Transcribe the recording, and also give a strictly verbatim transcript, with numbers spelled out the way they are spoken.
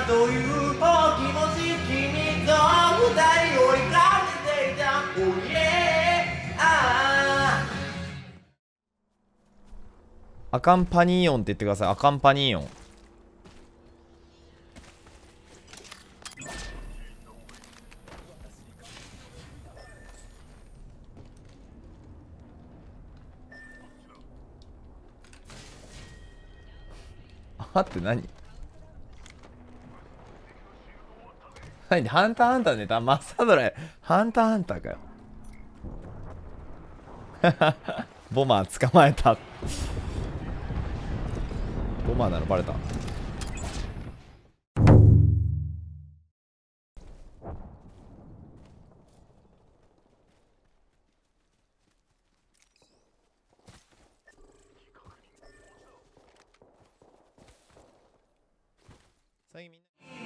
というお気持ち君と二人追いかけていた Oh yeah あアカンパニーオンって言ってください。アカンパニーオン。あって何何ハンターハンターネタマッサドライハンターハンターかよ。ボマー捕まえた。ボマーなのバレた。最近みんな